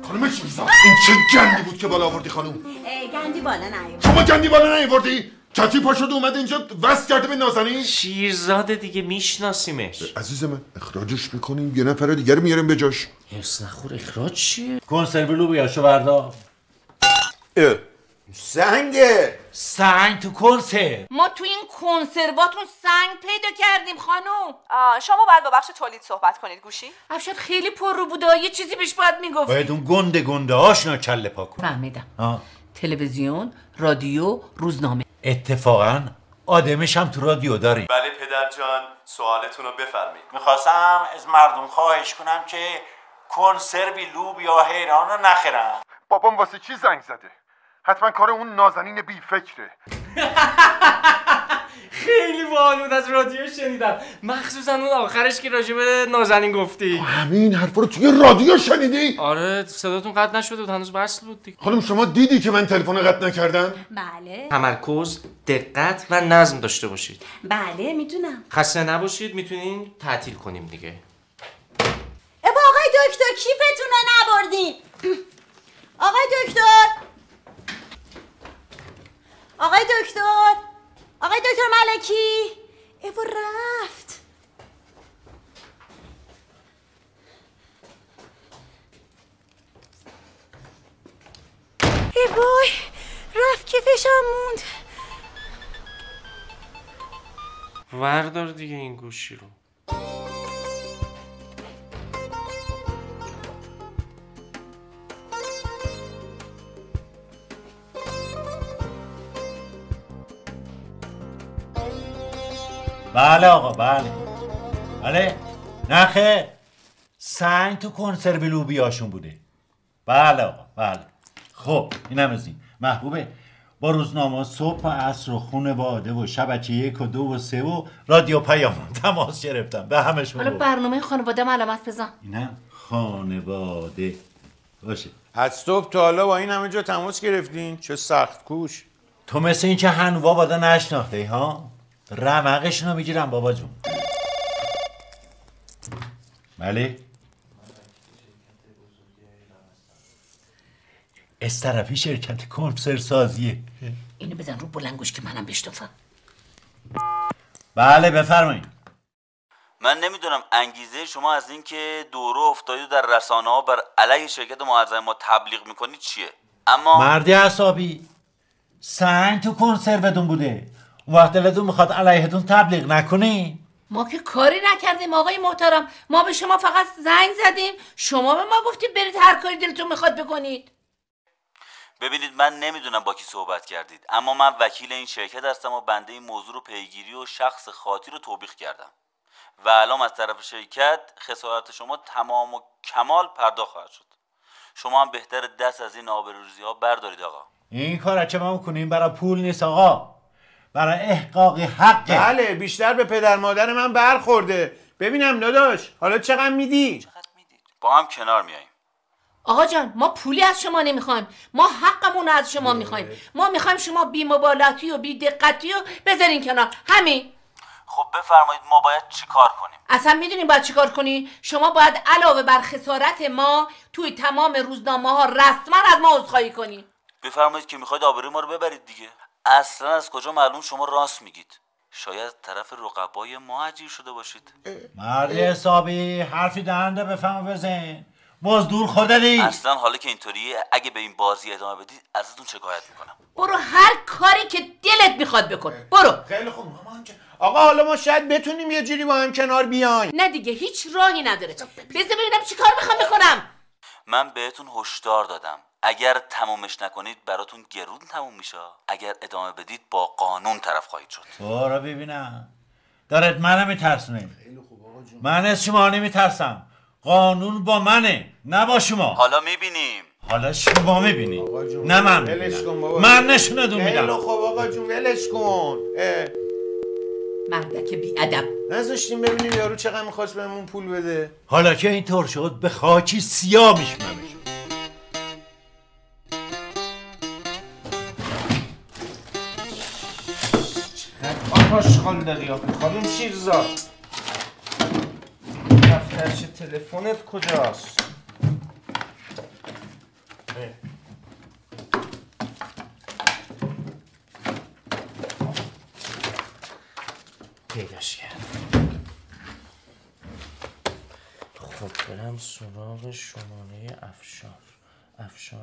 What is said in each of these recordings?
خانم شیرزاد این چه گندی بود که بالا آوردی خانم؟ گندی بالا نیاوردی. شما گندی بالا نیاوردی؟ چتی پا شده اومده اینجا وصل کرده به نازنین؟ شیرزاده دیگه میشناسیمش. عزیز من اخراجش میکنیم یه نفر دیگه رو میاریم به جاش. هرس نخور اخراج چیه؟ کنسرو لوبیاشو بردار. سنگ تو کنسرو. ما تو این کنسرواتون سنگ پیدا کردیم خانم. شما باید با بخش تولید صحبت کنید گوشی. افشار خیلی پر رو بوده، یه چیزی بهش باید میگفت. باید اون گنده آشنا کله پا کن. فهمیدم. تلویزیون، رادیو، روزنامه. اتفاقا آدمش هم تو رادیو داریم. بله پدر جان، سوالتون رو بفرمایید. میخواستم از مردم خواهش کنم که کنسروی لوبیا حیران رو نخرن. بابام واسه چی زنگ زده؟ حتما کار اون نازنین بی فکره. خیلی باحال بود، از رادیو شنیدم، مخصوصا اون آخرش که راجع به نازنین گفتی. همین حرفا رو توی رادیو شنیدی؟ آره صداتون قطع نشده بود، هنوز وصل بود دیگه. خانم شما دیدی که من تلفن قطع نکردم؟ بله. تمرکز، دقت و نظم داشته باشید. بله میدونم. خسته نباشید، میتونین تعطیل کنیم دیگه. ابا آقای دکتر کیفتون رو نبردین. آقای دکتر، آقای دکتر، آقای دکتر ملکی. ایوا رفت. ای وای رفت، کیفشم موند. وردار دیگه این گوشی رو. بله آقا بله نخه سنگ تو کنسرو لوبیاشون بوده. بله آقا بله. خب اینم از این محبوبه. با روزنامه صبح و عصر و خانواده و شبکه 1 و 2 و 3 و رادیو پیام تماس گرفتم به همشون. حالا برنامه خانواده علامت بزن. اینم خانواده باشه. از صبح تا حالا با این همه جا تماس گرفتین؟ چه سخت کوش. تو مثل این که هنوبا بادا نشناخته ای ها؟ رمقشونو میگیرم بابا جون. بله استرافی شرکت کنسرو سازیه. اینو بزن رو بلنگوش که منم بشتفم. بله بفرمایید. من نمیدونم انگیزه شما از این که دورو افتادی در رسانه ها بر علیه شرکت معظم ما تبلیغ میکنید چیه؟ اما مردی حسابی سنگ تو کنسروتون بوده، اون وقت دلتون میخواد علیهتون تبلیغ نکنی؟ ما که کاری نکردیم آقای محترم، ما به شما فقط زنگ زدیم، شما به ما گفتید برید هر کاری دلتون میخواد بکنید. ببینید من نمیدونم با کی صحبت کردید، اما من وکیل این شرکت هستم و بنده این موضوع رو پیگیری و شخص خاطی رو توبیخ کردم و الان از طرف شرکت خسارت شما تمام و کمال پرداخت خواهد شد. شما هم بهتر دست از این آبروریزی ها بردارید آقا. این کارا که ما میکنیم برای پول نیست آقا، برای احقاق حقه. بله بیشتر به پدر مادر من برخورده. ببینم داداش حالا چقدر میدی؟ با هم کنار میاییم. آقا جان ما پولی از شما نمیخوایم، ما حقمون رو از شما میخوایم. ما میخوایم شما بی مبالاتی و بی دقتی و بذارین کنار، همین. خب بفرمایید ما باید چی کار کنیم؟ اصلا میدونیم باید چی کار کنی؟ شما باید علاوه بر خسارت ما توی تمام روزنامه ها رسما از ما عذرخواهی کنی. بفرمایید که میخواید آبروی ما رو ببرید دیگه. اصلا از کجا معلوم شما راست میگید؟ شاید طرف رقبای ما اجیر شده باشید. مردی حسابی حرفی دهنده بفهم بزن، مزدور خودتی. اصلا حالا که اینطوریه اگه به این بازی ادامه بدید ازتون شکایت میکنم. برو هر کاری که دلت میخواد بکن، برو. خیلی خوب مامان جان. آقا حالا ما شاید بتونیم یه جوری با هم کنار بیایم. نه دیگه هیچ راهی نداره. بذار ببینم چی کار میخوام بکنم. من بهتون هشدار دادم اگر تمومش نکنید براتون گرون تموم میشه، اگر ادامه بدید با قانون طرف خواهید شد. برو ببینم دارت منو میترسونه. من از شما نمیترسم، قانون با منه نه با شما. حالا میبینیم. حالا شما میبینی نه من میبینم. من نشونتون میدم. خیلی خوب آقا جون ولش کن. مردک بی ادب. نذاشتیم ببینیم یارو چقدر میخواست بهمون پول بده. حالا که اینطور شد به خاکی سیاه میشممش. آشغال داری آخه خانم شیرزاد. دفترچه تلفنت کجاست؟ برم سراغ شماره افشار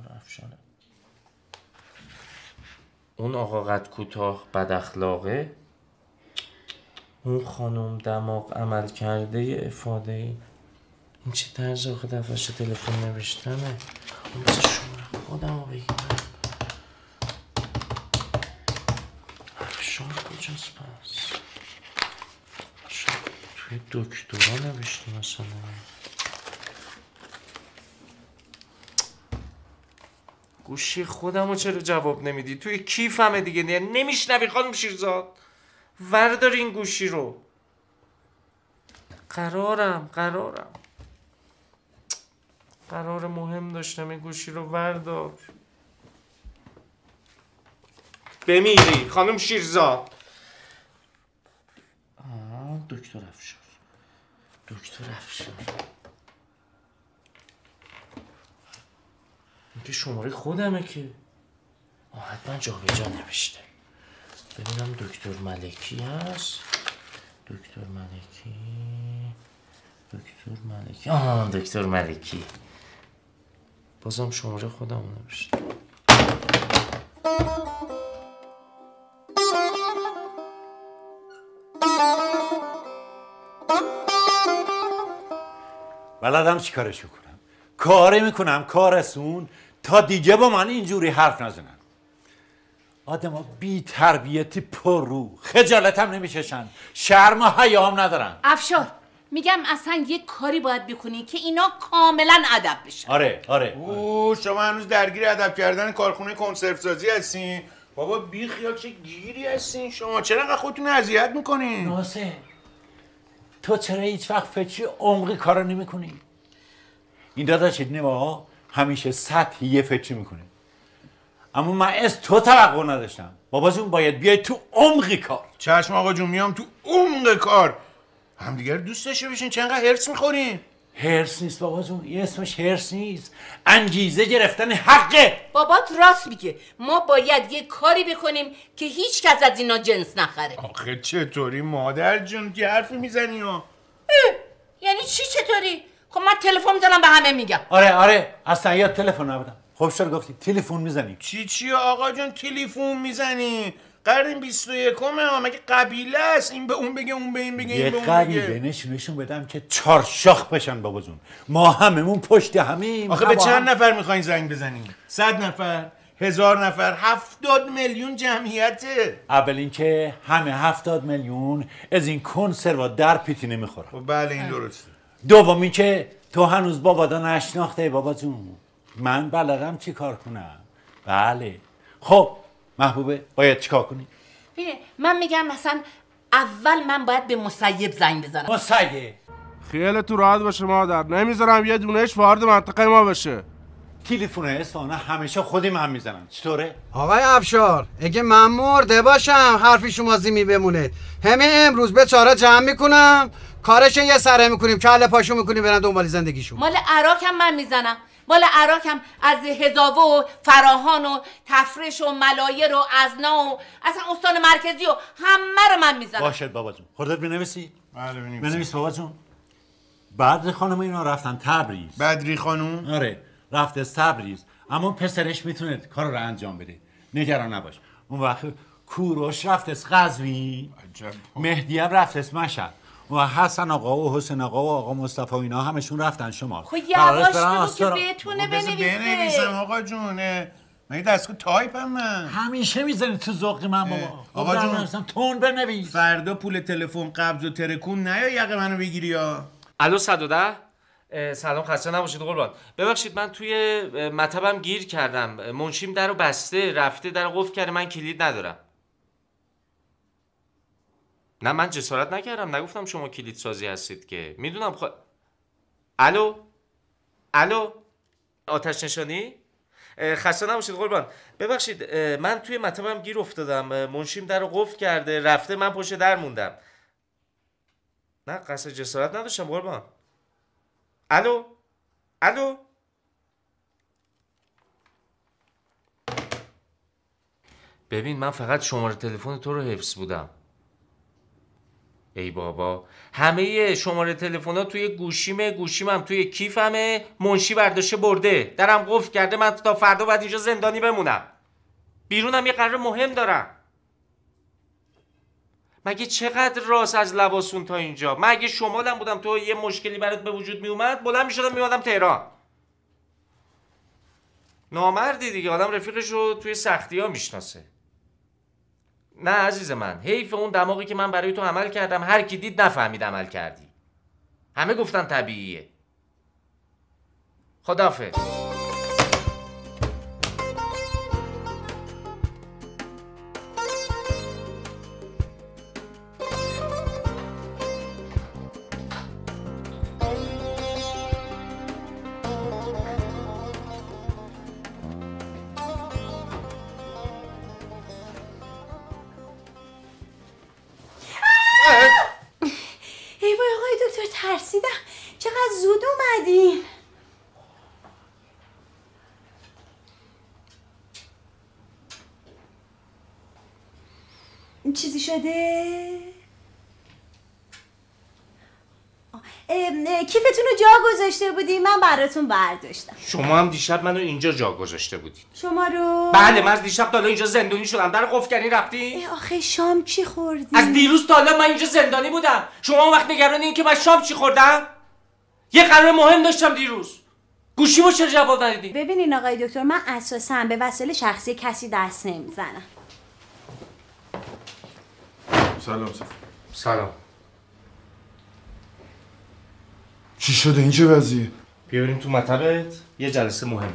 اون آقا قد کوتاه بد اخلاقه، اون خانم دماغ عمل کرده افاده ای. این چه طرز آخه دفعش تلفن نوشتنه؟ اون بسه شماره خودم رو بگیرم. افشار کجاست پس؟ شاید توی دکترا نوشته مثلا. گوشی خودم رو چرا جواب نمیدی؟ توی کیفمه دیگه، نمیشنوی خانم شیرزاد؟ وردار این گوشی رو. قرار مهم داشتم، این گوشی رو وردار. بمیری خانم شیرزاد. دکتر افشار این که شماره خودمه که. حتما جا به جا نوشته. ببینم دکتر ملکی هست. دکتر ملکی بازم شماره خودم نوشته. بلدم چی کارش بکنم. کاری میکنم کارسون تا دیگه با من اینجوری حرف نزنن. آدم بی تربیتی پررو، خجالتم نمیکشن، شرم و حیام ندارن. افشار میگم اصلا یه کاری باید بکنی که اینا کاملا ادب بشن. آره. شما هنوز درگیر ادب کردن کارخونه کنسرو سازی هستین؟ بابا بی خیال چه گیری هستین شما؟ چرا انقدر خودتون اذیت میکنین؟ ناصر تو چرا هیچ وقت فکری عمقی کارو نمیکنی؟ این داداش نوا همیشه سطحی فکر میکنه. اما من از تو توقع نداشتم. بابا جون باید بیای تو عمق کار. چشم آقا جون، میام تو عمق کار. همدیگر دوست داشته باشین. چه انقدر هرس میخورین؟ هرس نیست بابا جون، این اسمش هرس نیست، انگیزه گرفتن حقه. بابات راست میگه، ما باید یه کاری بکنیم که هیچ کس از اینا جنس نخره. آخه چطوری مادر جون که حرفی میزنی ها؟ یعنی چی چطوری؟ خب من تلفن میزنم به همه میگم. آره اصلا یاد تلفن نبودم. خب چرا گفتی تلفن میزنی؟ چی آقا جون تلفن میزنی؟ قرن 21 ها، مگه قبیله است این به اون بگه اون به این بگه این به اون بگه؟ یه قبیله نشون بدم که چارشاخ بشن بابا جون. ما هممون پشت همیم. آخه به چند نفر میخواین زنگ بزنین؟ 100 نفر؟ 1000 نفر؟ 70 میلیون جمعیته. اول اینکه همه 70 میلیون از این کنسروا در پیتی نمیخورن. خب بله این درسته. دوم اینکه تو هنوز بابادا نشناخته بابا جون. من بلدم چی کار کنم. بله. خب محبوبه باید چیکار کنی؟ من میگم مثلا اول من باید به مسیب زنگ بزنم. مسیب خیالتون راحت باشه مادر، نمیذارم یه دونهش وارد منطقه ما بشه. تلفن اصفهان همیشه خودی من میزنم. چطوره؟ آقای افشار اگه من مرده باشم حرفی شما زیمی بمونه. همه امروز به چاره جمع میکنم، کارش یه سره میکنیم، کله پاشو میکنیم برن دنبال زندگیشون. مال عراقم من میزنم. مال عراقم از هزاوه و فراهان و تفرش و ملایر و ازنا و اصلا استان مرکزی و همه رو من میزنم. باشد بابا جون. خودت بنویسی؟ بله بنویس بابا جون. بدری خانم اینا رفتن تبریز. بدری خانم؟ آره رفته تبریز، اما پسرش میتونه کار رو انجام بده، نگران نباش. اون وقت کوروش رفته قزوین، مهدی هم رفته مشهد، و حسن آقا و حسین آقا و آقا مصطفی و اینا همشون رفتن شمال. خب یواش بگو که بتونه بنویسم آقا جون. من دستگاه تایپم من. همیشه میزنی تو ذوق من بابا. آقا جون تون بنویس. فردا پول تلفن قبض و ترکون نیا یقه منو بگیری یا. الو 110. سلام خسته نباشید قربان. ببخشید من توی مطبم گیر کردم، منشیم درو بسته رفته در قفل کرده، من کلید ندارم. نه من جسارت نکردم، نگفتم شما کلید سازی هستید که میدونم الو آتش نشانی. خسته نباشید قربان. ببخشید من توی مطبم گیر افتادم، منشیم درو قفل کرده رفته، من پشت در موندم. نه قصد جسارت نداشتم قربان. الو ببین من فقط شماره تلفن تو رو حفظ بودم. ای بابا، همه شماره تلفن‌ها توی گوشیم هم توی کیفمه. منشی برداشته برده، درم قفل کرده. من تا فردا باید اینجا زندانی بمونم. بیرونم یه قرار مهم دارم. مگه چقدر راست از لواسون تا اینجا؟ من اگه شمالم بودم تو یه مشکلی برات به وجود می اومد بلند میشدم میومدم تهران. نامردی دیگه، آدم رفیقش رو توی سختی ها میشناسه. نه عزیز من، حیف اون دماغی که من برای تو عمل کردم. هر کی دید نفهمید عمل کردی. همه گفتن طبیعیه. خداحافظ. ای وای آقای دکتر، ترسیدم. چقدر زود اومدین. چیزی شده؟ کیفتون رو جا گذاشته بودی، من براتون برداشتم. شما هم دیشب منو اینجا جا گذاشته بودید. شما رو؟ بله، من از دیشب تا حالا اینجا زندانی شدم. در قفل کردین رفتی؟ آخه شام چی خوردی؟ از دیروز تا حالا من اینجا زندانی بودم. شما اون وقت نگران این که من شام چی خوردم؟ یه قرار مهم داشتم دیروز. گوشیمو چرا جواب ندیدی؟ ببینین آقای دکتر، من اساساً به وسایل شخصی کسی دست نمیزنم. سلام. چی شده؟ این چه وضعیه؟ بیاریم تو مطبت، یه جلسه مهمه.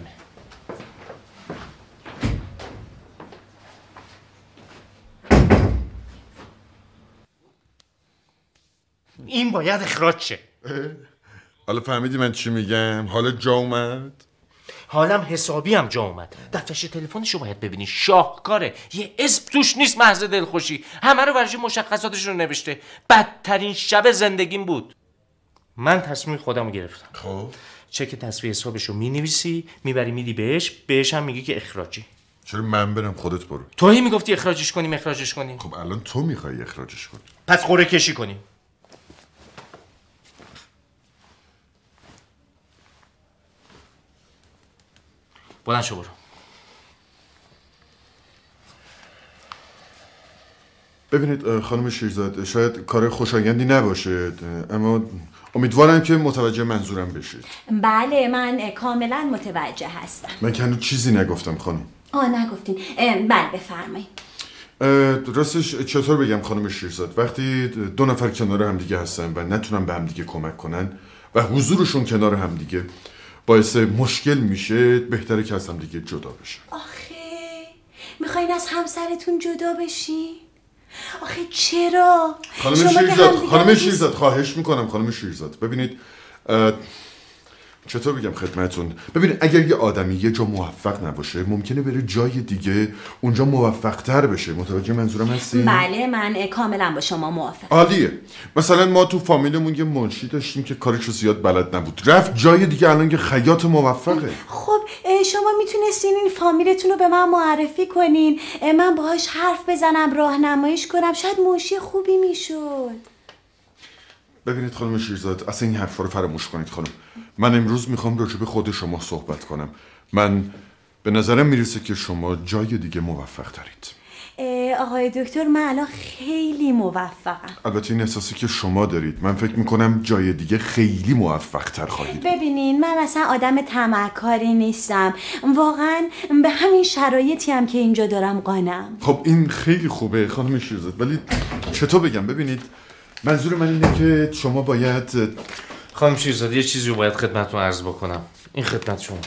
این باید اخراج شه. حالا فهمیدی من چی میگم؟ حالا جا اومد؟ حالم حسابی هم جا اومد. دفترچه تلفنشو باید ببینی، شاهکاره. یه اسم توش نیست محض دلخوشی. همه رو ورژه مشخصاتش رو نوشته. بدترین شب زندگیم بود. من تصمیم خودم رو گرفتم. خب چک تصفیه حسابشو مینویسی، میبری میدی بهش هم میگی که اخراجی. چرا من برم؟ خودت برو. تو هی میگفتی اخراجش کنیم. خب الان تو میخوای اخراجش کنی. پس قرعه کشی کنیم. بلند شو برو. ببینید خانم شیرزاد، شاید کار خوشایندی نباشه، اما امیدوارم که متوجه منظورم بشید. بله، من کاملا متوجه هستم. من که هنوز چیزی نگفتم خانم. نگفتین. بله بفرمایید. راستش چطور بگم خانم شیرزاد، وقتی دو نفر کنار همدیگه هستن و نتونن به همدیگه کمک کنن و حضورشون کنار همدیگه باعث مشکل میشه، بهتره که از همدیگه جدا بشن. آخه میخواین از همسرتون جدا بشین؟ آخه چرا؟ خانم شیرزاد خواهش میکنم خانم شیرزاد، ببینید چطور بگم خدمتون، ببینید اگر یه آدمی یه جا موفق نباشه ممکنه بره جای دیگه اونجا موفق تر بشه. متوجه منظورم هستی؟ بله، من کاملا با شما موافقم. عالیه. مثلا ما تو فامیلمون یه منشی داشتیم که کارشو زیاد بلد نبود، رفت جای دیگه، الان یه خیاط موفقه. خب شما میتونستین این فامیلتون رو به من معرفی کنین، من باهاش حرف بزنم، راهنماییش کنم، شاید منشی خوبی میشد. ببینید خانم شیرزاد، اصلا این حرفا رو فراموش کنید خانم. من امروز میخوام راجع به خود شما صحبت کنم. من به نظرم میرسه که شما جای دیگه موفق ترید. آقای دکتر، من الان خیلی موفقم. البته این احساسی که شما دارید، من فکر میکنم جای دیگه خیلی موفق تر خواهید. ببینین من اصلا آدم طمعکاری نیستم، واقعا به همین شرایطی هم که اینجا دارم قانعم. خب این خیلی خوبه خانم شیرزاد، ولی چطور بگم، ببینید منظور من اینه که شما باید. خانم شیرزاد یه چیزی رو باید خدمتتون عرض بکنم. این خدمت شما.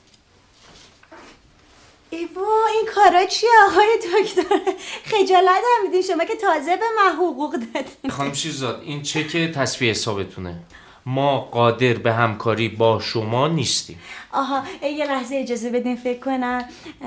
ایوا این کارا چیه آقای دکتر؟ خجالت هم میدین شما که تازه به من حقوق دادین. خانم شیرزاد این چک تصفیه حسابتونه. ما قادر به همکاری با شما نیستیم. آها یه لحظه اجازه بدین فکر کنم.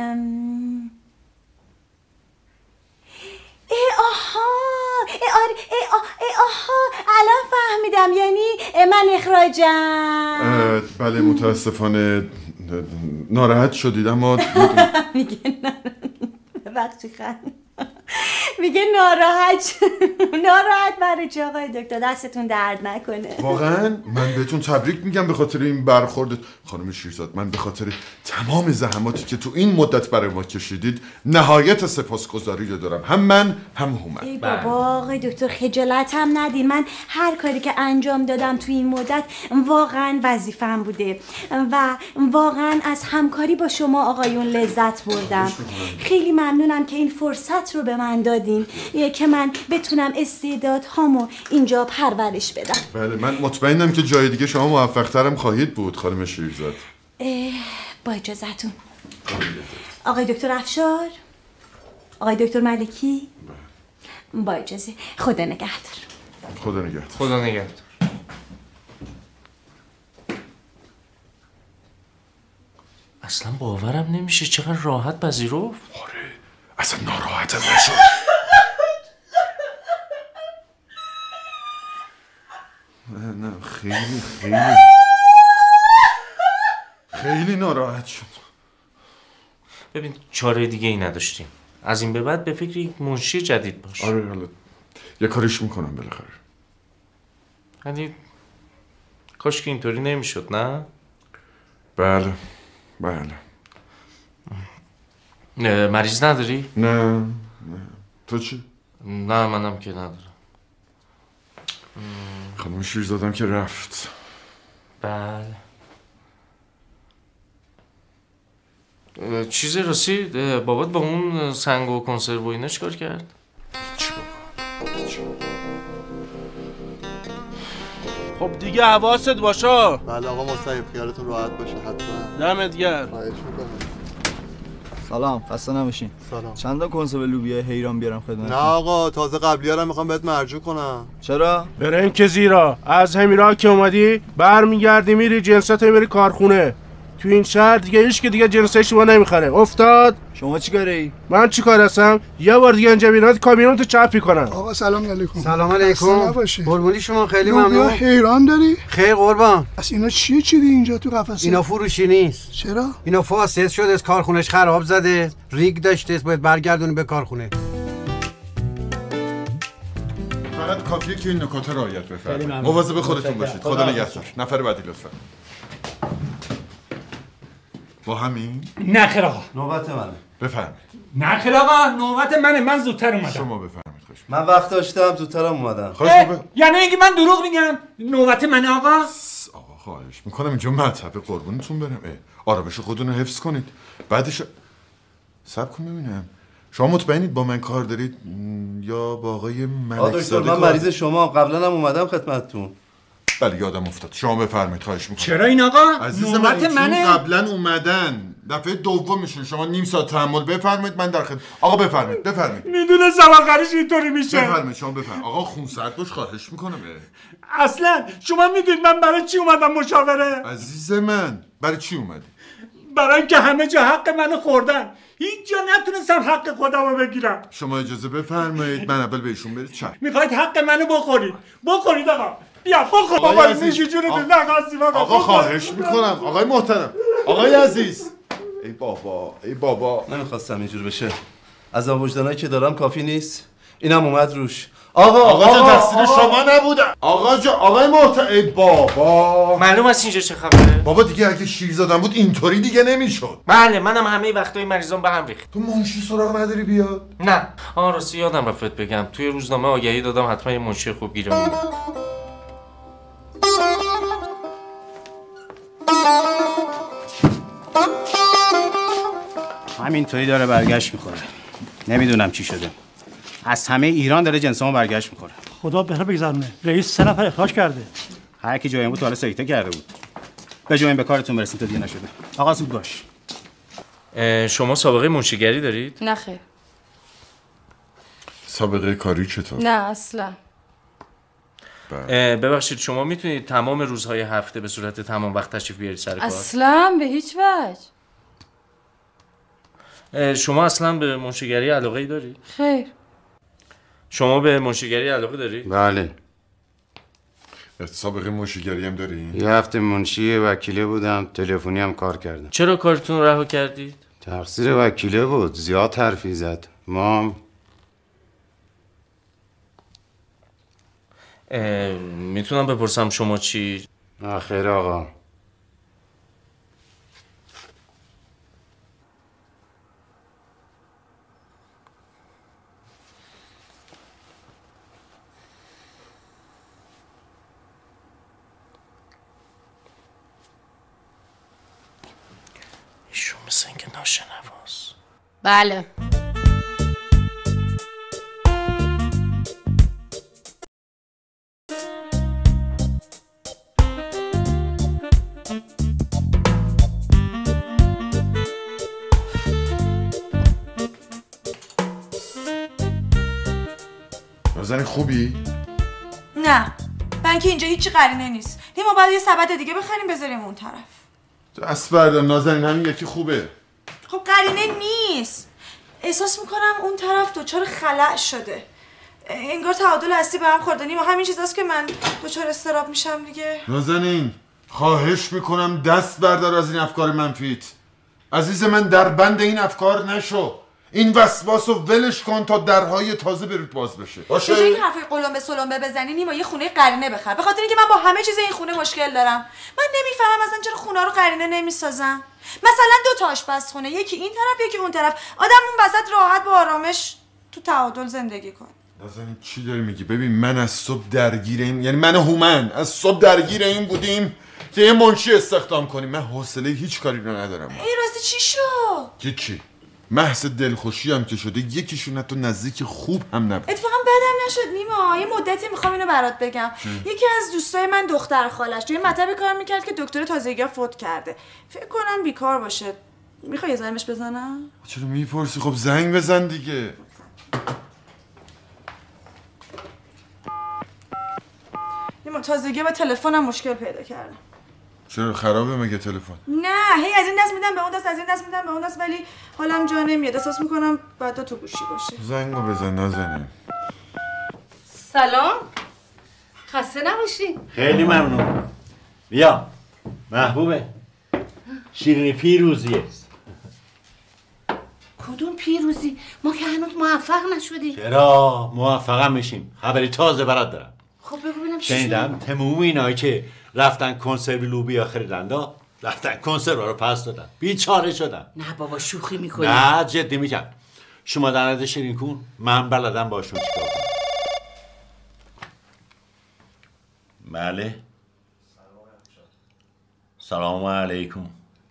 الان فهمیدم، یعنی من اخراجم. بله متاسفانه ناراحت شدید، اما میگه نه ببخشید میگه ناراحت برای چه آقای دکتر؟ دستتون درد نکنه. واقعا من بهتون تبریک میگم به خاطر این برخورد. خانم شیرزاد، من به خاطر تمام زحماتی که تو این مدت برای ما کشیدید نهایت سپاسگزاری رو دارم، هم من هم هومن. ای بابا آقای دکتر خجالت هم ندین، من هر کاری که انجام دادم تو این مدت واقعا وظیفه‌ام بوده و واقعا از همکاری با شما آقایون لذت بردم. خیلی ممنونم که این فرصت رو به من دادین که من بتونم استعدادهامو اینجا پرورش بدم. بله، من مطمئنم که جای دیگه شما موفق‌ترم خواهید بود خانم شیرزاد. با اجازهتون. آقای دکتر افشار، آقای دکتر ملکی، با اجازه. خدا نگهدار. خدا نگهدار. خدا نگهدار. اصلا باورم نمیشه چقدر راحت پذیرفت. آره، اصلا ناراحتم نشد. نه خیلی ناراحت شد. ببین چاره دیگه ای نداشتیم، از این به بعد به فکر یک منشی جدید باش. آره حالا یه کاریش میکنم بالاخره. یعنی کاش که اینطوری نمیشد، نه؟ بله. مریض نداری؟ نه. تو چی؟ نه منم که ندارم. خانم شیرزادم که رفت. بله. چیزی رسید بابات با اون سنگ و کنسرو و اینا چیکار کرد؟ چی بابا؟ خب دیگه حواست باشه. بله آقا مصطفی، خیالتون راحت باشه حتما. دمت گرم. خواهش میکنم. سلام، خسته نباشین. سلام. چند تا کنسرو لوبیا حیران بیارم خدمتتون؟ نه آقا، تازه قبلی‌ها رو میخوام بهت مرجوع کنم. چرا؟ برن که زیرا از همیرا که اومدی برمیگردی میری جنسات میری کارخونه. تو این شهر دیگه هیچ که دیگه جنسای شما نمیخره. افتاد؟ شما چی کاره؟ من چی کار هستم؟ یه بار دیگه اینجا بیاد کامیون تو چپ میکنن. آقا سلام علیکم. سلام علیکم. قربونی شما، خیلی ممنون. حیران داری؟ خیر قربان. از اینا چیه چیدی اینجا تو قفسه؟ اینا فروشی نیست. چرا؟ اینا فاسد شده، از کارخونش خراب زده، ریگ داشته، باید برگردونی به کارخونه. فقط کافیه که این نکات رعایت بفرمایید. مواظب خودتون باشید. خدا نگهدار. نفر بعدی لطفا. با همین؟ نه خیر آقا. نوبت منه. بفرمایید. نه خیر آقا، نوبت منه، من زودتر اومدم. شما بفرمایید. خوش. من وقت داشتم زودترم اومدم. یعنی اینکه من دروغ میگم؟ نوبت منه آقا؟ آقا خواهش میکنم اینجا مطبه قربونتون برم. آرامش خودتون رو حفظ کنید. بعدش صبر کن ببینم. شما مطمئنید با من کار دارید یا با آقای ملکزاده؟ من مریض شما قبلا هم اومدم خدمتتون. بله یادم افتاد. شما بفرمایید خواهش میکنم. چرا این آقا؟ نوبت منه. قبلا اومدن. دفعه دومشون. شما نیم ساعت تحمل بفرمایید من در خدمت. آقا بفرمایید. میدونستم آخرش اینطوری میشه. بفرمایید شما بفرمایید. آقا خونسرد باش خواهش میکنم. اصلا شما میدونید من برای چی اومدم مشاوره؟ عزیز من برای چی اومدی؟ برای اینکه همه جا حق منو خوردن، هیچ جا نتونستم حق خودم رو بگیرم. شما اجازه بفرمایید من اول بهشون برید چپ. میخواید حق منو بخورید آقا. بیا بخور بابا، میشه جونتون نخواستیم آقا خواهش میکنم. آقای محترم، آقای عزیز. ای بابا نمیخواستم اینجور بشه. از وجدانایی که دارم کافی نیست. اینم اومد روش. آقا جان تقصیر شما نبودم. آقای محترم. ای بابا معلوم است اینجا چه خبره؟ بابا دیگه اگه شیرزادم بود اینطوری دیگه نمیشد. بله منم همه وقتای مریضان به هم ریخت. تو منشی سراغ نداری بیاد؟ نه. راستی یادم رفت بگم توی روزنامه آگهی دادم حتما یه منشی خوب گیرم. همینطوری داره برگشت میخوره. نمیدونم چی شده. از همه ایران داره جنسامو برگشت میخوره. خدا بهتر بگذرونه. رئیس 3 نفر اخراج کرده. هر کی جای بود تا حالا سکته کرده بود. به جای به کارتون برسید تا دیگه نشده. آقا زود باش. شما سابقه منشیگری دارید؟ نه خیر. سابقه کاری چطور؟ نه اصلا. ببخشید شما میتونید تمام روزهای هفته به صورت تمام وقت تشریف بیارید سر کار؟ اصلا به هیچ وجه. شما اصلا به منشیگری علاقه ای دارید؟ خیر. شما به منشیگری علاقه دارید؟ بله. سابقه منشیگری هم داری؟ یه هفته منشی وکیله بودم، تلفنی هم کار کردم. چرا کارتون رو رها کردید؟ تقصیر وکیله بود، زیاد حرفی زد. ما میتونم بپرسم شما چی؟ نه خیر آقا. ایشون مثل اینکه ناشنواست. بله. نازنین خوبی؟ نه من که اینجا هیچی قرینه نیست. ما باید یه سبد دیگه بخریم بذاریم اون طرف. دست بردار نازنین، همین یکی خوبه. خب قرینه نیست. احساس میکنم اون طرف دچار خلأ شده. انگار تعادل هستی به هم خورده. نیما همین چیزاست که من دچار استراب میشم دیگه. نازنین خواهش میکنم دست بردار از این افکار منفیت. عزیز من در بند این افکار نشو. این وسواس رو ولش کن تا درهای تازه برود باز بشه. باشه؟ چجوری این حرفای قلمبه سلمبه بزنی؟ نیما یه خونه قرینه بخر. به خاطر اینکه من با همه چیز این خونه مشکل دارم. من نمیفهمم اصلا چرا خونه رو قرینه نمیسازن. مثلا 2 تا آشپزخونه، یکی این طرف یکی اون طرف. آدم اون وسط راحت با آرامش تو تعادل زندگی کن. نازنین چی داری میگی؟ ببین من از صبح درگیر این، یعنی من هومن از صبح درگیر این بودیم که یه منشی استخدام کنیم. من حوصله هیچ کاری رو ندارم. این راستی چی شد؟ چی؟ محض دلخوشی هم که شده، یکیشون حتی نزدیک خوب هم نبود. اتفاقا بدم نشد نیما. یه مدتی میخوام اینو برات بگم. یکی از دوستای من دختر خالش توی مطب کار میکرد که دکتر تازگی فوت کرده. فکر کنم بیکار باشه. میخوای یه زنگش بزنم؟ چرا میپرسی؟ خب زنگ بزن دیگه. نیما تازگی با تلفنم مشکل پیدا کردم. چرا خرابه مگه تلفن؟ نه هی از این دست میدم به اون دست، از این دست میدم به اون دست، ولی حالم جا نمیاد. احساس میکنم باید تو گوشی باشه. زنگو بزن نازنین. سلام. خسته نباشی. خیلی ممنون. بیا محبوبه. شیرینی پیروزی است. کدوم پیروزی؟ ما که هنوز موفق نشدیم. چرا موفقم میشیم؟ خبری تازه برات دارم. خب بگو ببینم چی شنیدم تموم اینایی که رفتن کنسرو لوبیا خریدن رفتن کنسرو رو پس دادن. بیچاره شدن. نه بابا شوخی میکنی. نه جدی میگم. شما در نظر شیرین کن، من بلدم باشون چیکار کنم. بله. سلام علیکم.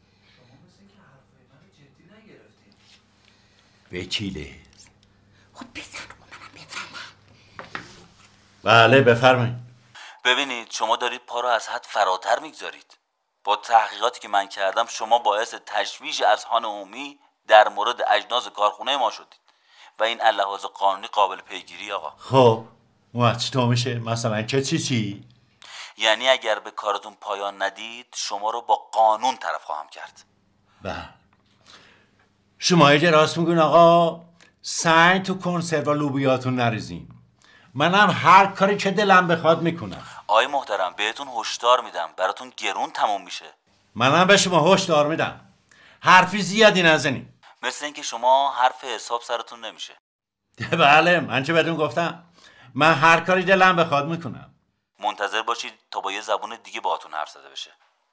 وکیله. خب بزن رو منم بزنم. بله بفرمایید. ببینید شما دارید پا رو از حد فراتر میگذارید. با تحقیقاتی که من کردم شما باعث تشویش اذهان عمومی در مورد اجناس کارخونه ما شدید و این لحاظ قانونی قابل پیگیری آقا. خب اون چطور میشه؟ مثلا که چی؟ یعنی اگر به کارتون پایان ندید شما رو با قانون طرف خواهم کرد. بله. شما یه راست میگون آقا، سنگ تو کنسرو لوبیاتون نریزین. منم هر کاری که دلم بخواد میکنم. آقای محترم بهتون هشدار میدم براتون گرون تموم میشه. منم به شما هشدار میدم حرفی زیادی نزنین. مثل اینکه شما حرف حساب سرتون نمیشه. بله من چه بهتون گفتم؟ من هر کاری دلم بخواد میکنم. منتظر باشید تا با یه زبون دیگه باهاتون حرف زده بشه.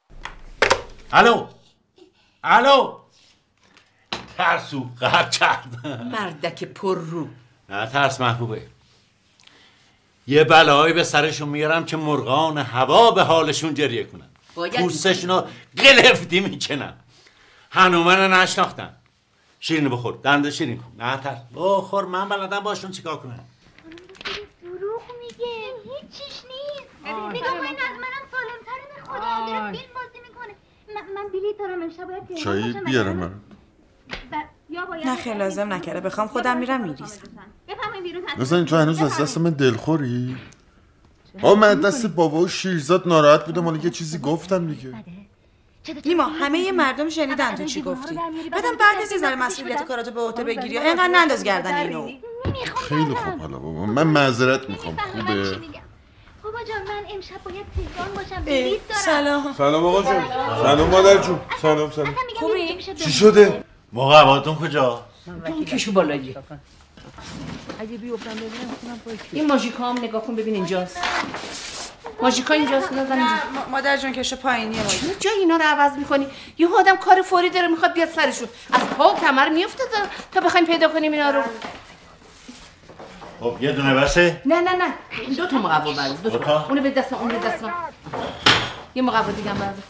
الو ترسو قهر کرد. مردک پر رو. نه ترس محبوبه. یه بلایی به سرشون میارم که مرغان هوا به حالشون جریه کنن. پوستشونو گلفتی میکنن. هنوز منو نشناختن. شیرینی بخور. دنده شیرین کن. نه ترس. بخور من بلدم باشون چیکار کنم. دروغ میگه. هیچ چیش نیست. نگاه کنین از منم سالم‌تره به خدا. داره فیلم بازی میکنه. من بلیط دارم امشب باید چایی بیارم من. نه خیلی لازم نکرده. بخوام خودم میرم میریزم. نازنین تو هنوز از دست من دلخوری؟ من دست بابا و شیرزاد ناراحت بودم، حالا یه چیزی گفتم دیگه. نیما همه مردم شنیدن تو چی گفتی. بعدم بعد از یه ذره مسئولیت کاراتو به عهده بگیری. اینقدر ننداز گردن اینو. خیلی خوب. حالا بابا من معذرت میخوام. خوبه؟ بابا جان من امشب باید تهران باشم. بلیط دارم. سلام آقا جون. سلام مادر جون. سلام. خوبی؟ چی شده؟ مقواتون کجا؟ این کشو بالایی. اگه بیفتم ببینم خونم پای کی؟ این ماژیکا هم نگاه کن ببین اینجاست. ماژیکا اینجاست. نزن اینجا. مادر جون کش پایینیه. چرا جای اینا رو عوض می‌کنی؟ یه آدم کار فوری داره میخواد بیاد سرشون. از پا و کمر میفته تا بخوایم پیدا کنیم اینا رو. خب یه دونه بسه؟ نه دو تا مقوا برد. دو تا. اونو به دست من، اون به دست من. یه مقوا دیگه هم برد.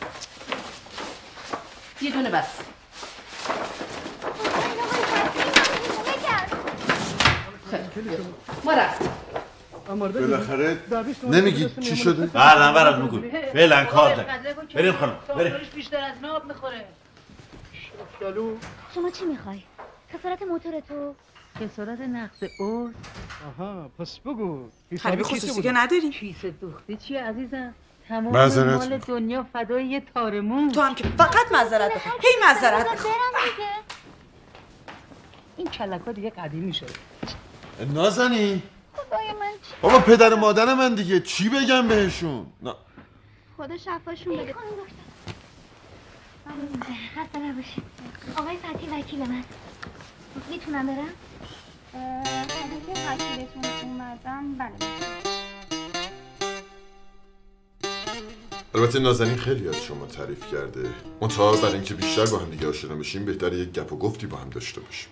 یه دونه بس. ما رفت. بالاخره نمیگی چی شده؟ بعدم برات میگم. فعلا کار دارم. بریم خانم. بریم. بیشتر از ناب میخوره. شما چی میخوای؟ خسارت موتور تو؟ خسارت نقص او؟ آها پس بگو. حریب خصوصی که نداری؟ کیسه دوختی چیه عزیزم؟ تمام معذرت مال دنیا فدای یه تارمون. تو هم که فقط معذرت بخواه. هی معذرت بخواه. این کلک‌ها دیگه قدیمی شده. نازنین خدای من چی؟ بابا پدر و مادر من دیگه چی بگم بهشون؟ خدا شفاشون بده. خسته نباشید. آقای فتحی وکیل من. میتونم برم؟ اگه وکیلتون اومدن بله. البته نازنین خیلی از شما تعریف کرده. منتها برای اینکه بیشتر با هم دیگه آشنا بشیم بهتره یک گپ و گفتی با هم داشته باشیم.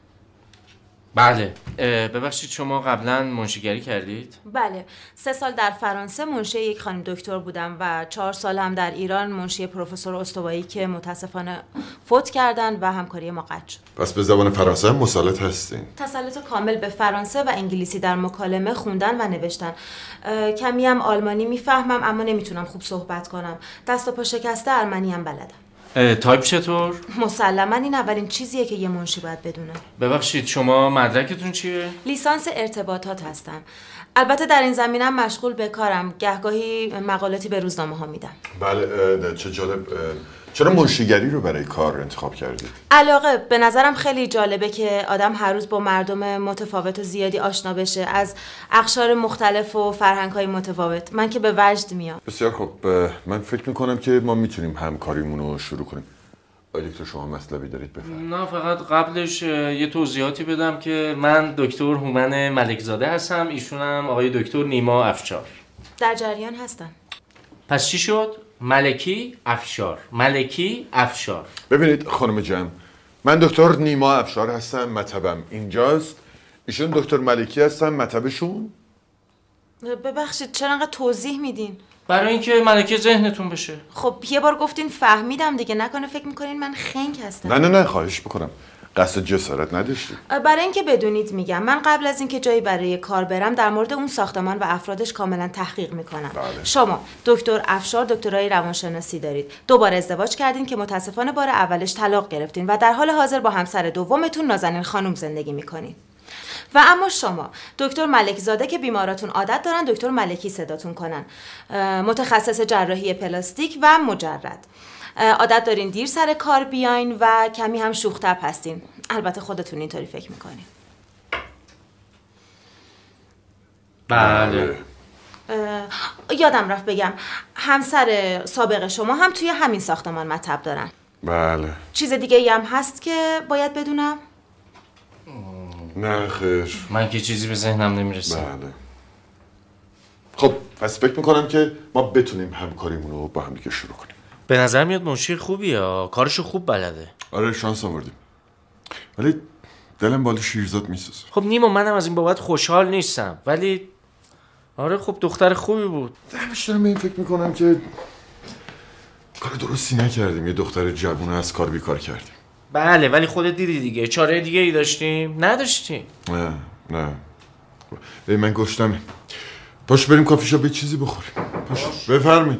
بله. ببخشید شما قبلا منشیگری کردید؟ بله 3 سال در فرانسه منشی یک خانم دکتر بودم و 4 سال هم در ایران منشی پروفسور استوایی که متاسفانه فوت کردن و همکاری ما قطع شد. پس به زبان فرانسه هم مسلط هستین؟ تسلط کامل به فرانسه و انگلیسی در مکالمه خوندن و نوشتن. کمی هم آلمانی میفهمم اما نمیتونم خوب صحبت کنم. دست و پا شکسته ارمنی هم بلدم. تایپ چطور؟ مسلماً این اولین چیزیه که یه منشی باید بدونه. ببخشید شما مدرکتون چیه؟ لیسانس ارتباطات هستم. البته در این زمینم مشغول به کارم. گهگاهی مقالاتی به روزنامه ها میدم. بله چه جالب. چرا منشیگری رو برای کار انتخاب کردید؟ علاقه. به نظرم خیلی جالبه که آدم هر روز با مردم متفاوت و زیادی آشنا بشه از اقشار مختلف و فرهنگ‌های متفاوت. من که به وجد میام. بسیار خوب. من فکر میکنم که ما میتونیم همکاریمون رو شروع کنیم. آقای دکتر شما مطلبی دارید بفرمایید. نه فقط قبلش یه توضیحاتی بدم که من دکتر هومن ملکزاده هستم، ایشونم آقای دکتر نیما افشار. در جریان هستم. پس چی شد؟ ملکی افشار. ملکی افشار. ببینید خانم جم، من دکتر نیما افشار هستم، مطبم اینجاست. ایشون دکتر ملکی هستن، مطبشون. ببخشید چرا انقدر توضیح میدین؟ برای اینکه ملکه ذهنتون بشه. خب یه بار گفتین فهمیدم دیگه، نکنه فکر میکنین من خنگ هستم. نه خواهش میکنم. قصد جسارت نداشتی. برای اینکه بدونید میگم من قبل از اینکه جایی برای کار برم در مورد اون ساختمان و افرادش کاملا تحقیق میکنم. بله. شما دکتر افشار دکترای روانشناسی دارید. 2 بار ازدواج کردین که متاسفانه بار اولش طلاق گرفتین و در حال حاضر با همسر دومتون نازنین خانم زندگی میکنین. و اما شما دکتر ملک زاده که بیماراتون عادت دارن دکتر ملکی صداتون کنن. متخصص جراحی پلاستیک و مجرد. عادت دارین دیر سر کار بیاین و کمی هم شوخ طبع هستین. البته خودتون اینطوری فکر میکنین. بله. یادم رفت بگم همسر سابق شما هم توی همین ساختمان مطب دارن. بله. چیز دیگه ای هم هست که باید بدونم؟ نه خیر. من که چیزی به ذهنم نمیرسه. بله. خب پس فکر میکنم که ما بتونیم همکاریمون رو با هم دیگه شروع کنیم. به نظر میاد منشی خوبیه، کارشو خوب بلده. آره شانس آوردیم. ولی دلم بالا شیرزاد میسوزه. خب نیما منم از این بابت خوشحال نیستم، ولی آره خب دختر خوبی بود. همش دارم به این فکر میکنم که کار درستی نکردیم. یه دختر جوون از کار بیکار کردیم. بله ولی خودت دیدی دیگه. چاره دیگه ای داشتیم؟ نداشتیم. نه به من گشتمه. باش بریم کافی شاپ یه چیزی بخوریم. باش بفرمایید.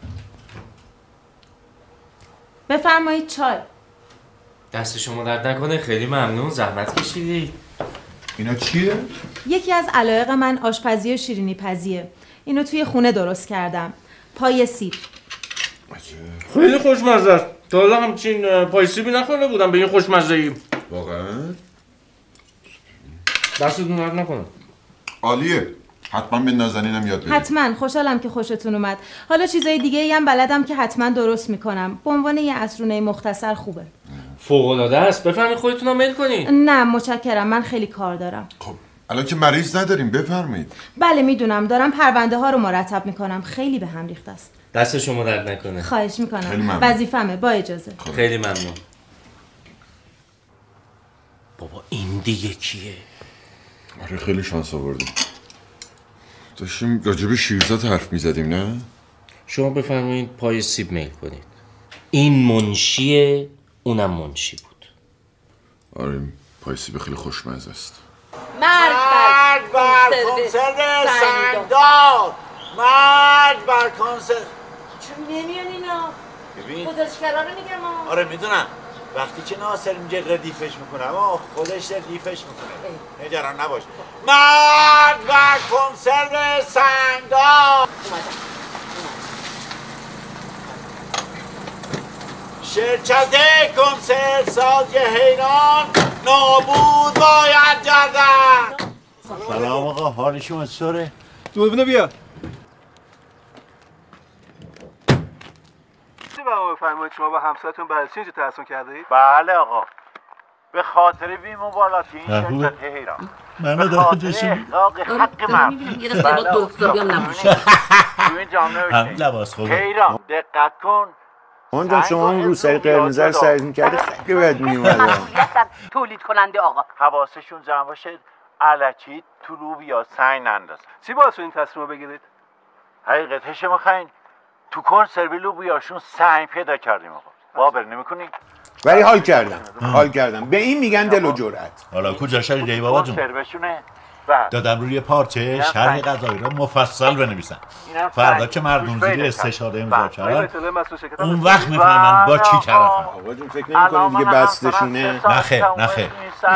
بفرمایید چای. دست شما درد نکنه، خیلی ممنون، زحمت کشیدید. اینا چیه؟ یکی از علایق من آشپزی و شیرینی پزیه. اینو توی خونه درست کردم. پای سیب. خیلی خوشمزه است. تا حالا همچین پای سیبی نخورده بودم به این خوشمزه‌ای. واقعا؟ دستتون درد نکنه. عالیه. حتما به نازنینم یاد بدید. حتما. خوشحالم که خوشتون اومد. حالا چیزای دیگه ای هم بلدم که حتما درست میکنم. به عنوان یه عصرونه مختصر خوبه. فوق‌العاده است. بفرمایید خودتون رو میل کنید. نه متشکرم، من خیلی کار دارم. خب الان که مریض نداریم، بفرمایید. بله میدونم، دارم پرونده ها رو مرتب میکنم، خیلی به هم ریخته است. دست شما درد نکنه. خواهش میکنم، وظیفمه، با اجازه. خیلی ممنون. بابا این دیگه کیه؟ آره خیلی شانس آوردیم. داشتیم راجب شیرزاد حرف میزدیم نه؟ شما بفرمایید پای سیب میل کنید. این منشیه، اونم منشی بود. آره پای سیب خیلی خوشمزه است. مرد بر کنسرو سنگدار، مرد بر کنسرو. چون نمیان اینا؟ ببین گزارشگرا رو میگم ها. آره میدونم، وقتی که ناصر میگه ردیفش میکنه اما خودش ردیفش میکنه، نگران نباش. مرد بر کنسرو سنگدار، شرکت کنسرو سازی حیران نابود باید گردن. سلام آقا، حال شما چطوره؟ دوربینو بیا. بفرمایید شما با همسرتون برای چی اینجا تحصیل کرده اید؟ بله آقا، به خاطر بی‌مبالاتی این شرکت حیران، من به خاطر احقاق حق من یه دسته با دوستابی هم نموشه. تو این جام نوشته لباس خوبه. حیران دقت کن. اونجا شما اون روسری قرمز رو سرز میکردی خیلی بهت میومد. تولید کننده آقا. حواسشون جمع باشه الکی تو لوبیا سنگ ننداز. چی باعث این تصمیم بگیرید؟ حقیقتش میخواین تو کنسرو لوبیاشون سنگ پیدا کردیم آقا. باور نمیکنی؟ ولی حال کردم به این میگن دل و جرأت. حالا کجا شدی بابا جون؟ کنسروشونه دادم روی پارچه شرح غذایی رو مفصل بنویسن. فردا که مردم زیر استشهاد امضا کردن اون وقت میفهمن با کی طرفن. آقا جون فکر نمی‌کنی دیگه بستشونه؟ نخه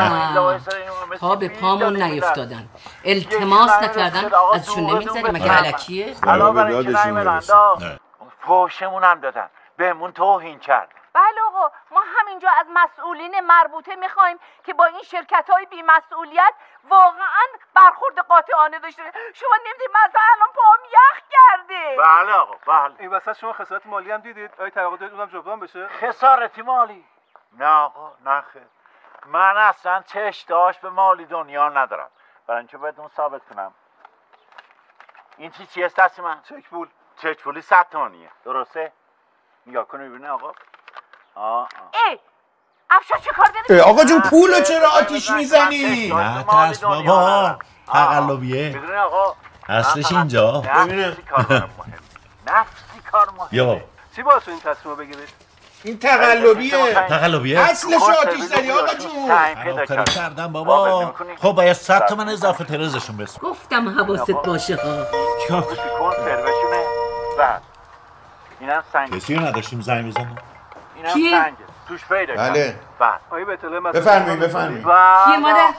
پا به پامون نیفتادن، التماس نکردن، ازشون نمیگذریم مگه علکیه؟ علاوه بر اینکه نمی‌رسن فحشمون هم دادن، بهمون توهین کرد. بله آقا، ما همینجا از مسئولین مربوطه میخوایم که با این شرکت‌های بی‌مسئولیت واقعا برخورد قاطعانه داشته. شما نمیدید مثلا الان پاهم یخ کرده. بله آقا بله. این وسط شما خسارت مالی هم دیدید؟ آیا توقع دارید اونم جبران بشه؟ خسارتی مالی؟ نه آقا نه خیر. من اصلا چشتاش به مالی دنیا ندارم. برای اینکه بدون ثابت کنم. این چی است دست من؟ چک پولی 100 تومانیه. درسته؟ نگاه کن ببینید آقا. ای افشار چه کار داری؟ آقا جون پولو چرا آتیش میزنی؟ نه ترس بابا، تقلبیه. بدون آقا اصلش اینجا. نفسی کار مهم. یا بابا چی باعث این تصمیم بگیرید؟ این تقلبیه. اصلش آتیش زدی آقا جون. خراب کردم بابا. خب باید 100 تومن اضافه ترزشون بسن. گفتم حواست باشه ها. کنسروشونه بعد اینم سنگ. کسی رو نداشتیم زنگ بزنیم؟ اینم سنگه توش پیدا کرد. بله. بعد آیا به اطلاع بفرمایید. کیه مادر؟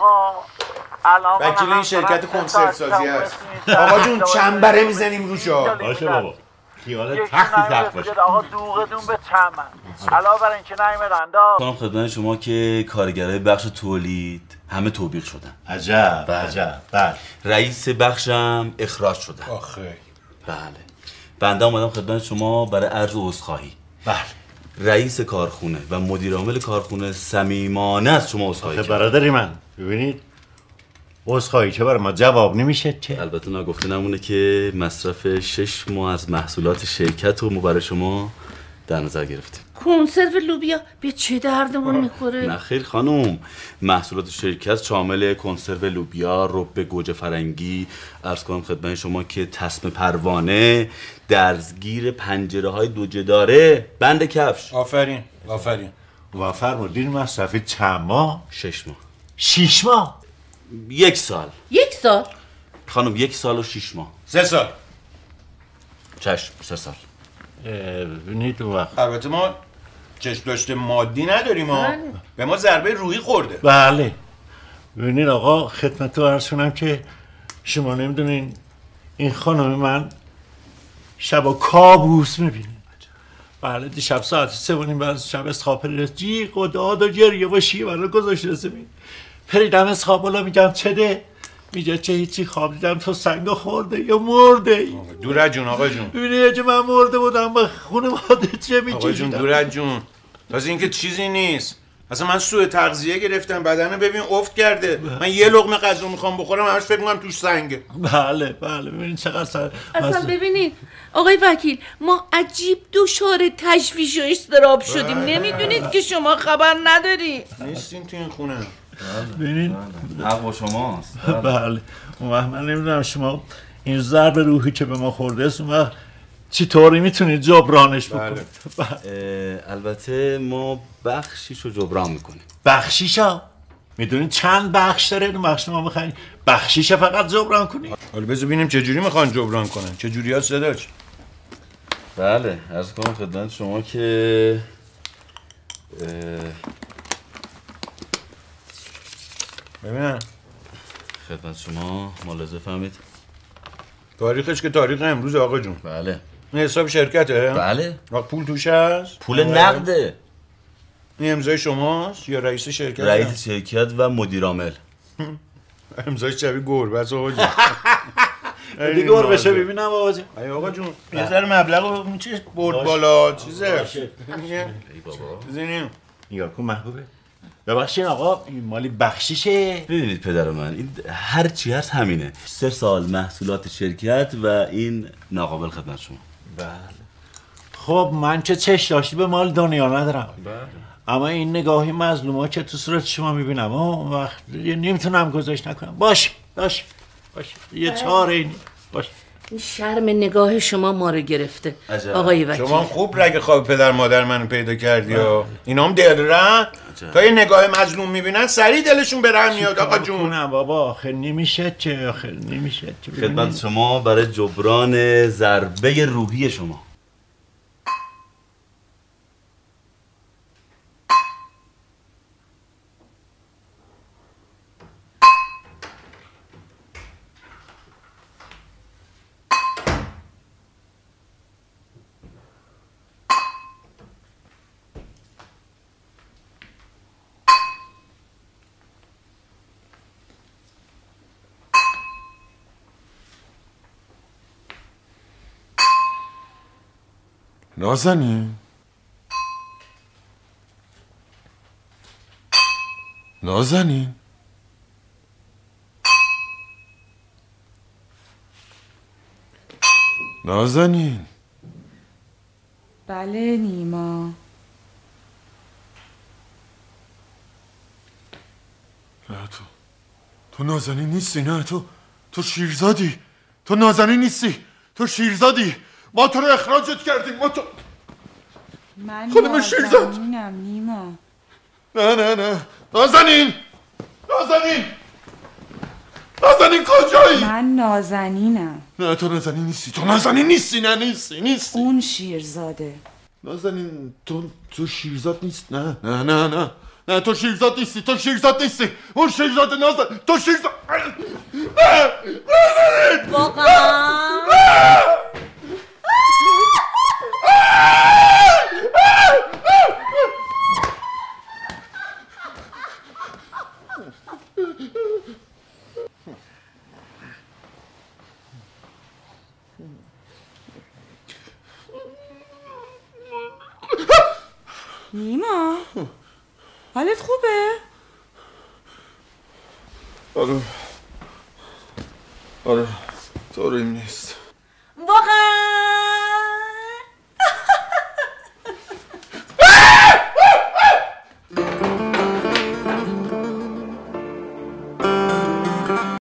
وکیل این شرکت کنسرو سازی است. آقا جون چنبره میزنیم روشا. باشه بابا. خیال تختی تخت باشه. آقا دوغتون به چمن. علاوه بر اینکه نیومدن کنم خدمت شما که کارگرای بخش تولید همه توبیخ شدن. عجب. بله. رئیس بخشم اخراج شدن. آخه بله. بنده اومدم خدمت شما برای عرض عذرخواهی. بله. رئیس کارخونه و مدیر عامل کارخونه صمیمانه از شما عذرخواهی کرد. برادری من ببینید عذرخواهی که برای ما جواب نمیشه که. البته نگفته نمونه که مصرف 6 ماه از محصولات شرکت رو ما برای شما در نظر گرفتیم. کنسرو لوبیا به چه دردمون میخوره؟ نه خیر خانم، محصولات شرکت شامل کنسرو لوبیا، رب گوجه فرنگی، عرض کنم خدمت شما که تسمه پروانه، درزگیر پنجره های دوجه داره، بند کفش. آفرین. و فرمودین مصرف چند ماه؟ 6 ماه. 6 ماه؟ 1 سال. 1 سال؟ خانم 1 سال و 6 ماه. 3 سال. چشم 3 سال. ببینید وقت البته ما چشم داشته مادی نداریم ها. به ما ضربه روحی خورده. بله. ببینید آقا خدمت رو عرض کنم که شما نمیدونین این خانم من شبا کابوس میبینه. بله دیشب ساعت 3:30 بعد شب اسخاب پریدم جیغ و داد و گریه و شیوه گذاشته زمین. پریدم اسخاب بالا میگم چه ده؟ میگه چه هیچی، خواب دیدم تو سنگ خورده یا مرده. دور جون آقا جون. ببینید که من مرده بودم با خونه ماده چه میگی؟ آقا جون دور جون. تازه اینکه چیزی نیست. اصلا من سوء تغذیه گرفتم، بدنو ببین افت کرده. من یه لقمه غذا میخوام بخورم همش فکر میکنم توش سنگه. بله ببینید چقدر اصلا ببینید آقای وکیل، ما عجیب دچار تشویش و اضطراب شدیم. نمیدونید که شما خبر نداری. نیستین تو این خونه. ببینید حق با شماست. بله من نمیدونم شما این ضرب روحی که به ما خورده است اون وقت چی طوری میتونید جبرانش بکنید؟ البته ما بخشیشو جبران میکنیم. بخشیشا؟ میدونید چند بخش داره این بخش ما میخواین بخشیش فقط جبران کنید؟ حالا بذار ببینیم چه جوری میخوان جبران کنن. چه جوری هست صداش؟ بله عرض کنم خدمت شما که ببینم خدمت شما ملاحظه فهمید؟ تاریخش که تاریخ امروز آقا جون. بله. این حساب شرکته؟ بله. پول توش هست؟ پول نقده. این امضای شماست یا رئیس شرکت؟ رئیس شرکت و مدیر عامل. امضای شبیه گربه است آقا جون. دیگه گربه بشه ببینم آقا جون. ای آقا جون یه ذره مبلغ میشه برد بالا چیزه. ای بابا. بزنیم. نگاه کن محبوبه. ببخشید آقا این مالی بخشیشه. ببینید پدر من این هر چی هست همینه. 3 سال محصولات شرکت و این ناقابل خدمت شما. بله. خب من که چش داشتی به مال دنیا ندارم. بله. اما این نگاهی مظلوم‌ها که تو صورت شما میبینم اون وقت نمیتونم گذاشت نکنم. باش یه چاره این باش. این شرم نگاه شما ما رو گرفته آقای وکیل. شما خوب رگ خواب پدر مادر منو پیدا کردی ها. اینا هم دلرن تا یه نگاه مظلوم میبینن سریع دلشون به رحم میاد آقا جون. نه بابا آخه نمیشه چه خدمت شما برای جبران ضربه روحی شما. نازنین نازنین نازنین. بله نیما. نه تو نازنین نیستی. نه تو شیرزادی. تو نازنین نیستی. تو شیرزادی. ما تو رو اخراجت کردیم. ما تو من خانم شیرزاد. نازنینم نیما. نه نازنین کجایی؟ من نازنینم. نه تو نازنین نیستی. تو نازنین نیستی. نه نیستی. اون شیرزاده. نازنین تو شیرزاد نیست. نه تو شیرزاد نیستی. اون شیرزاد نازنین. تو شیرزاد. نه نازنین واقعا نیما حالت خوبه؟ آره طوریم نیست واقعا